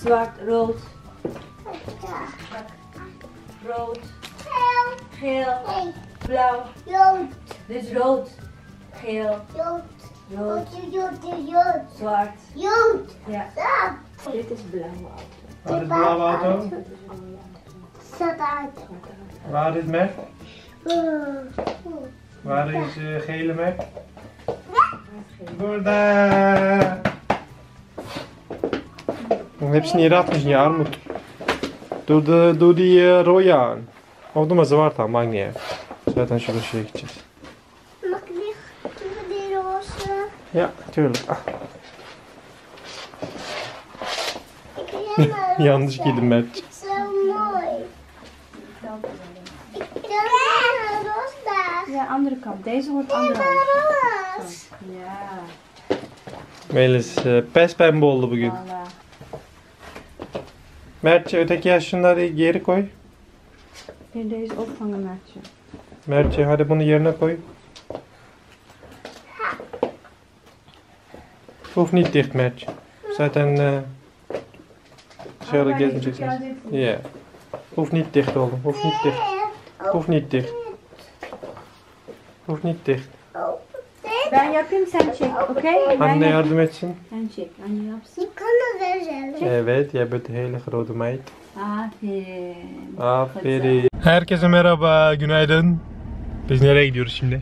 Zwart, rood. Rood. Geel. Blauw. Dus rood. Geel. Rood. Zwart. Ja. Dit is blauwe auto. Waar is de blauwe auto? Waar is merk? Waar is gele merk? Burada. Hepsini yere atmışsın ya armut. Doe die rode aan. Of doe maar zwart aan, maakt niet uit. Zaten şurada şeye gideceğiz. Mag ik die roze? Ja, tuurlijk. Ah, Ik wil maar yanlış giydim Mert. zo mooi. Ik wil maar roze. Ja, andere kant. Deze wordt andere Maar kant. roze. Ja. Melis pembe oldu bugün. Voilà. Mertçe öteki yaşlıları geri koy. Kun je deze opvangen, Maartje? Mertçe hadi bunu yerine koy. Hoeft niet dicht Mertçe. Zaten dışarıda gezmeyeceksiniz. Ja. Hoeft niet dicht oğlum. Hoeft niet dicht. Hoeft niet dicht. Hoeft niet dicht. Ben yapayım, sen çek, oké? Anne yardım etsin. Sen çek, anne yapsın. Ik kan het wel zelf. Evet, jij bent een hele grote meid. Aferin. Aferin. Herkese merhaba, günaydın. Biz nereye gidiyoruz şimdi?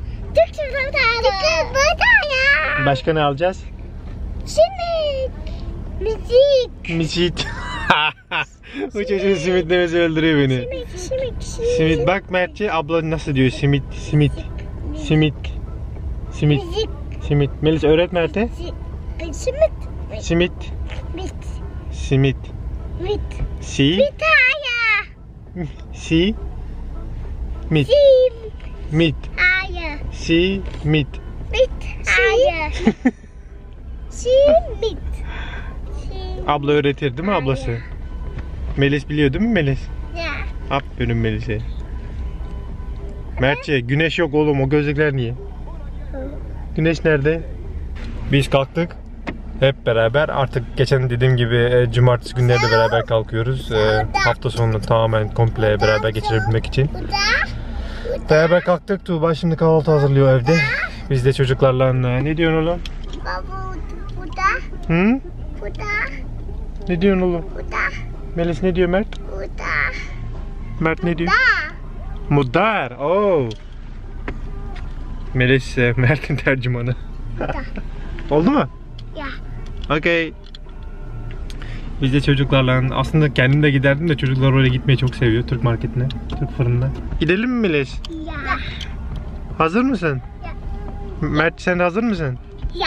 Başka ne alacağız? Simit. Muziek. Simit. Bu çocuğun simit demesi öldürüyor beni. Simit bak Mertçe, abla nasıl diyor simit, simit. Simit. Simit. Muziek. Simit. Melis öğret Mert'e. Simit. Simit. Mit. Simit. Mit. Si. Mitaya. Si. Mit. Sim. Mit. Aya. Si. Mit. Mit. Aya. Simit. Abla öğretir değil mi ablası? Melis biliyor değil mi Melis? Ya. Aferin Melis'e. Mertçe güneş yok oğlum, o gözlükler niye? Güneş nerede? Biz kalktık. Hep beraber artık geçen dediğim gibi cumartesi günleri de beraber kalkıyoruz. Hafta sonunu tamamen komple beraber geçirebilmek için. Beraber kalktık. Tuğba şimdi kahvaltı hazırlıyor evde. Biz de çocuklarla ne diyorsun oğlum? Baba burada. Hı? Burada. Ne diyorsun oğlum? Burada. Melis ne diyor Mert? Burada. Mert ne diyor? Da. Muddar. Oo. Melis Mert'in tercümanı. Oldu mu? Ya. Okey. Biz de çocuklarla aslında kendim de giderdim de çocuklar oraya gitmeyi çok seviyor, Türk marketine, Türk fırınına. Gidelim mi Melis? Ya. Hazır mısın? Ya. Mert sen hazır mısın? Ya.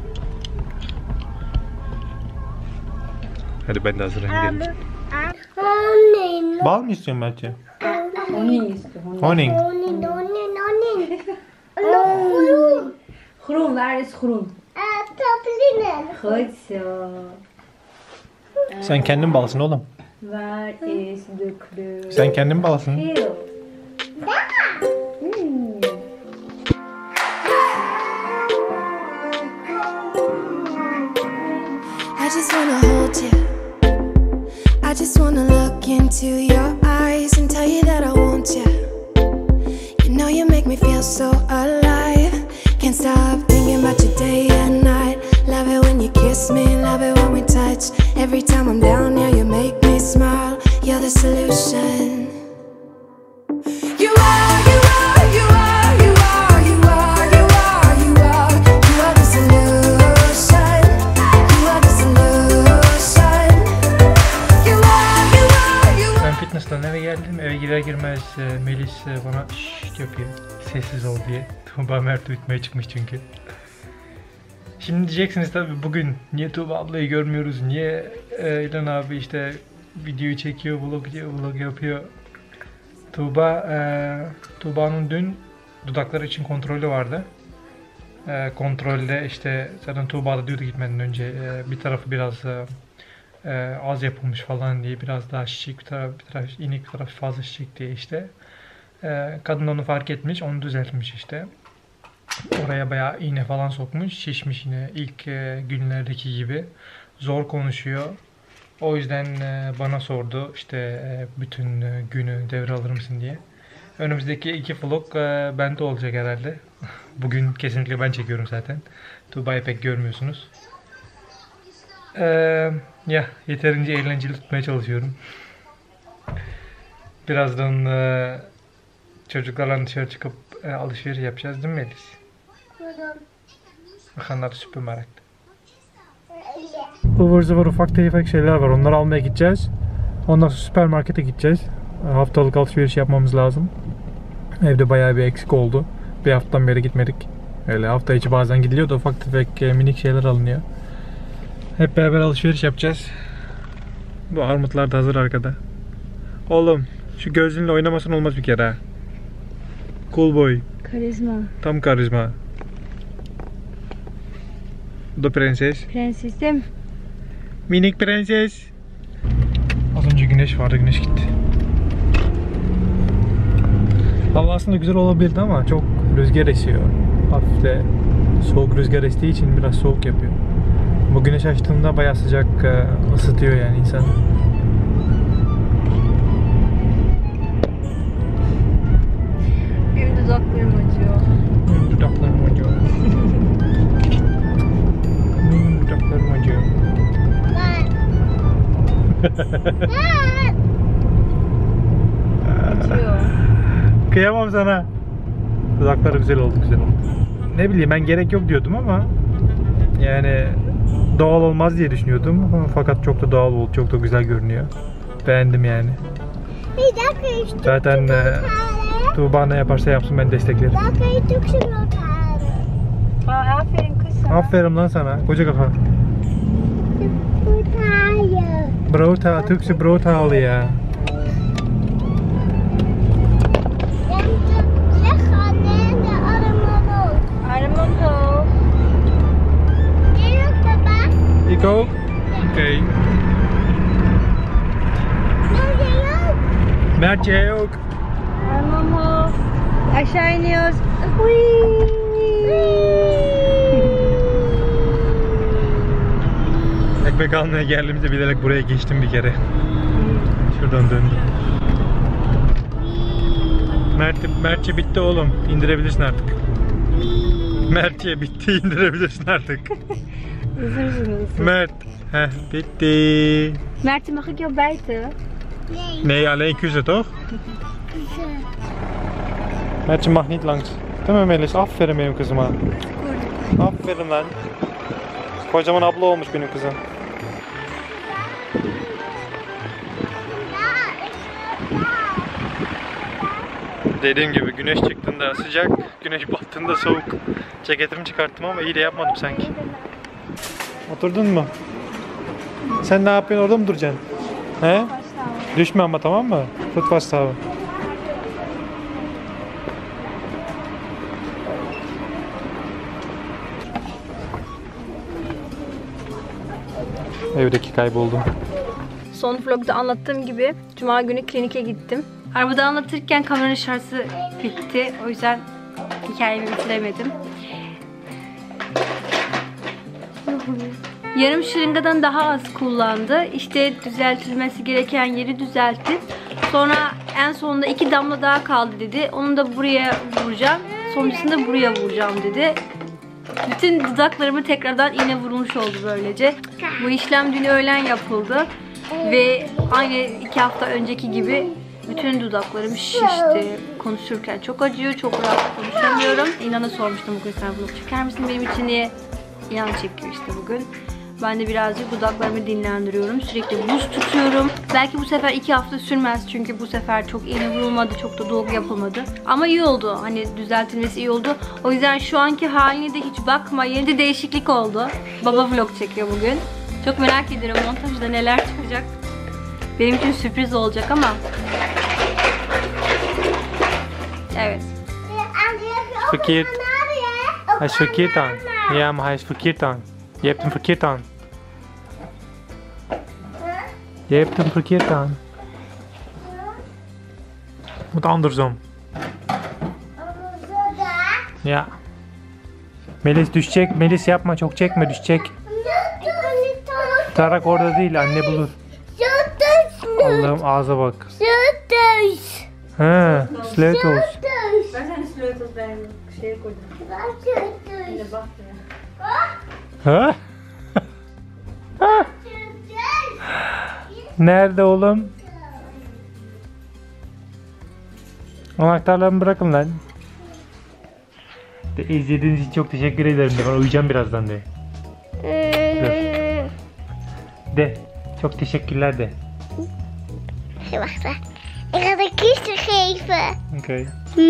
Hadi ben de hazırım gidelim. Honing. Bal mı istiyorsun Mert'ciğim? Honing is de honing. Honing. Honing, honing, honing. Groen. Groen, waar is groen? Tablinen. Goed zo. Sen kendin balsın oğlum. Waar is de kleur? Sen kendin balsın. Geel. I just wanna hold you. I just wanna look into your eyes and tell you that I want you. You know you make me feel so alive. Can't stop thinking about you day and night. Love it when you kiss me, love it when we touch. Every time I'm down, yeah, you make me smile. You're the solution. You are, you are, you are, you are, you are, you are, you are, you are the solution. You are the solution. You are, you are, you are. Ben fitness'tan eve geldim. Eve girer girmez Melis bana şşş yapıyor. Sessiz ol diye. Tuğba Mert uyutmaya çıkmış çünkü. Şimdi diyeceksiniz tabii bugün niye Tuğba ablayı görmüyoruz? Niye İlhan abi işte videoyu çekiyor, vlog yapıyor. Tuğba'nın dün dudaklar için kontrolü vardı. Kontrolde işte zaten Tuğba da diyordu gitmeden önce bir tarafı biraz az yapılmış falan diye, biraz daha şişik bir taraf inik, bir taraf fazla şişik diye işte. Kadın onu fark etmiş, onu düzeltmiş işte. Oraya bayağı iğne falan sokmuş, şişmiş yine ilk günlerdeki gibi. Zor konuşuyor. O yüzden bana sordu işte bütün günü devralır mısın diye. Önümüzdeki 2 vlog bende olacak herhalde. Bugün kesinlikle ben çekiyorum zaten. Tuğba'yı pek görmüyorsunuz. Ya yeterince eğlenceli tutmaya çalışıyorum. Birazdan çocuklarla dışarı çıkıp alışveriş yapacağız değil mi Melis? Bakanlar süpermarket. Ivır zıvır ufak tefek şeyler var. Onları almaya gideceğiz. Ondan sonra süpermarkete gideceğiz. Haftalık alışveriş yapmamız lazım. Evde bayağı bir eksik oldu. Bir haftadan beri gitmedik. Öyle hafta içi bazen gidiliyor da ufak tefek minik şeyler alınıyor. Hep beraber alışveriş yapacağız. Bu armutlar da hazır arkada. Oğlum şu gözlüğünle oynamasın olmaz bir kere ha. Cool boy. Karizma. Tam karizma. Bu da prenses. Prensesim. Minik prenses. Az önce güneş vardı, güneş gitti. Hava aslında güzel olabilirdi ama çok rüzgar esiyor. Hafif de soğuk rüzgar estiği için biraz soğuk yapıyor. Bu güneş açtığında bayağı sıcak ısıtıyor yani insanı. Benim dudaklarım acıyor. Benim dudaklarım acıyor. Benim dudaklarım acıyor. Acıyor. Kıyamam sana. Dudakları güzel oldu, güzel oldu. Ne bileyim ben gerek yok diyordum ama yani doğal olmaz diye düşünüyordum fakat çok da doğal oldu, çok da güzel görünüyor. Beğendim yani. Bir dakika işte. Zaten Tuğba ne yaparsa yapsın ben desteklerim. Aferin kız sana. Aferin lan sana, koca kafa. Brota, Türkçe brota al ya. Armando. Iko? Okey. Mertçe yok. Armando. Aşağı iniyoruz. Ekmek almaya geldiğimizde bilerek buraya geçtim bir kere. Şuradan döndüm. Mertçe bitti oğlum. İndirebilirsin artık. Mertçe bitti, indirebilirsin artık. Mert, bitti. Mert, mag ik jou bijten? Nee, alleen kussen toch? Mertje mag niet langs. Değil mi Melis? Aferin benim kızıma. Aferin lan. Kocaman abla olmuş benim kızım. Dediğim gibi güneş çıktığında sıcak, güneş battığında soğuk. Ceketimi çıkarttım ama iyi de yapmadım sanki. Oturdun mu? Sen ne yapıyorsun, orada mı duracaksın? He? Düşme ama, tamam mı? Tut vastava. Evdeki kayboldum. Son vlogda anlattığım gibi Cuma günü klinike gittim. Arabada anlatırken kameranın şarjı bitti. O yüzden hikayemi bitiremedim. Yarım şırıngadan daha az kullandı. İşte düzeltilmesi gereken yeri düzeltti. Sonra en sonunda 2 damla daha kaldı dedi. Onu da buraya vuracağım. Sonuncusunda buraya vuracağım dedi. Bütün dudaklarımı tekrardan iğne vurulmuş oldu böylece. Bu işlem dün öğlen yapıldı. Ve aynı 2 hafta önceki gibi bütün dudaklarım şişti. Konuşurken çok acıyor, çok rahat konuşamıyorum. İnan'a sormuştum bugün, sen vlog çeker misin benim için diye. İnan çekiyor işte bugün. Ben de birazcık dudaklarımı dinlendiriyorum. Sürekli buz tutuyorum. Belki bu sefer 2 hafta sürmez. Çünkü bu sefer çok iğne vurulmadı. Çok da dolgu yapılmadı. Ama iyi oldu. Hani düzeltilmesi iyi oldu. O yüzden şu anki haline de hiç bakmayın. De değişiklik oldu. Baba vlog çekiyor bugün. Çok merak ediyorum montajda neler çıkacak. Benim için sürpriz olacak ama. Evet. Verkeerd. Hij is verkeerd aan. Ja, maar hij is verkeerd aan. Je hebt hem verkeerd aan. Je hebt hem verkeerd aan. Moet andersom. Ja. Melis düşecek. Melis yapma, çok çekme, düşecek. Tarak orada değil, anne bulur. Allah'ım ağza bak. Sütüş. He, Sletos. Sütüş. Ben seni Slotos ben şeye koydum. Sütüş. Bak Ha? Nerede oğlum? Anahtarlarımı bırakın lan. De izlediğiniz için çok teşekkür ederim de, ben uyuyacağım birazdan de. De çok teşekkürler de. Wacht, ik ga de kisten geven. Okay.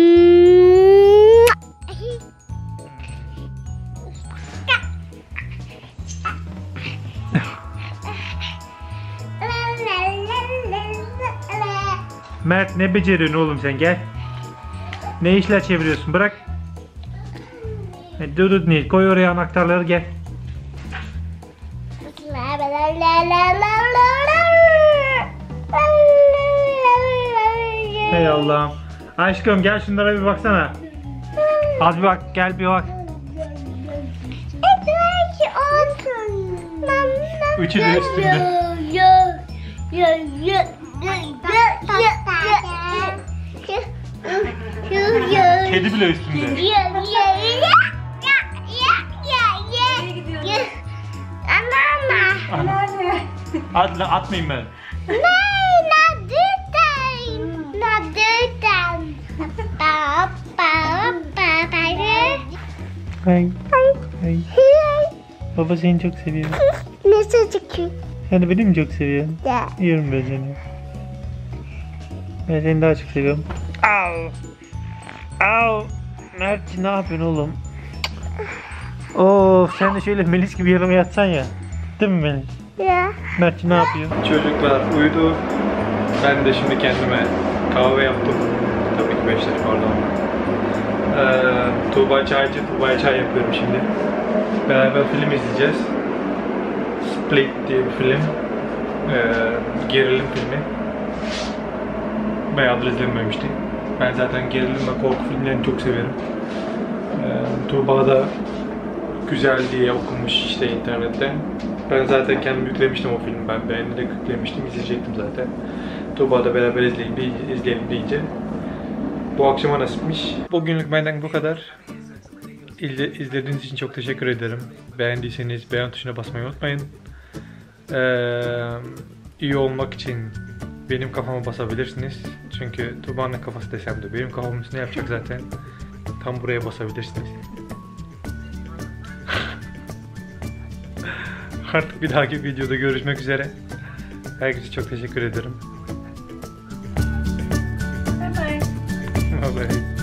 Mert ne beceriyorsun oğlum sen, gel. Ne işler çeviriyorsun, bırak. Dur Nil, koy oraya anahtarları, gel. Hey Allah'ım. Aşkım gel şunlara bir baksana. Az bir bak, gel bir bak. Üçü de üstünde. Kedi bile üstünde. Hadi lan, atmayayım ben. Hey. Hey. Baba seni çok seviyor. Nasıl çıkıyor? Sen de beni mi çok seviyorsun? Ya. Yiyorum ben seni. Ben seni daha çok seviyorum. Au. Au. Mert ne yapıyorsun oğlum? Of, sen de şöyle Melis gibi yanıma yatsan ya. Değil mi Melis? Ya. Mert ne yapıyor? Çocuklar uyudu. Ben de şimdi kendime kahve yaptım. Tabii ki 5 dakika pardon. Tuğba çaycı, Tuğba'ya çay yapıyorum şimdi. Beraber film izleyeceğiz. Split diye bir film. Gerilim filmi. Bayağıdır izlememiştim. Ben zaten gerilim ve korku filmlerini çok severim. Tuğba da güzel diye okumuş işte internette. Ben zaten kendim yüklemiştim o filmi. Ben beğeni de yüklemiştim, izleyecektim zaten. Tuğba da beraber izleyelim deyince. Bu akşama nasipmiş. Bugünlük benden bu kadar. İzlediğiniz için çok teşekkür ederim. Beğendiyseniz beğen tuşuna basmayı unutmayın. İyi olmak için benim kafama basabilirsiniz. Çünkü Tuğba'nın kafası desem de benim kafam üstüne yapacak zaten. Tam buraya basabilirsiniz. Artık bir dahaki videoda görüşmek üzere. Herkese çok teşekkür ederim. Bye bye. Bye bye.